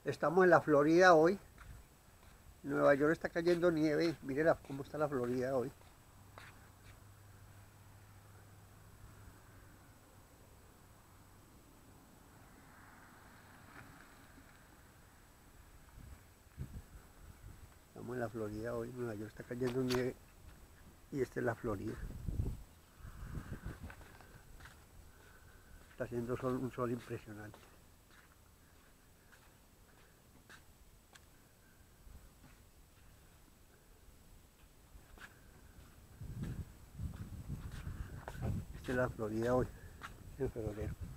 Estamos en la Florida hoy. En Nueva York está cayendo nieve. Mire cómo está la Florida hoy. Estamos en la Florida hoy. En Nueva York está cayendo nieve. Y esta es la Florida. Está haciendo un sol impresionante. Esta es la Florida hoy, en febrero.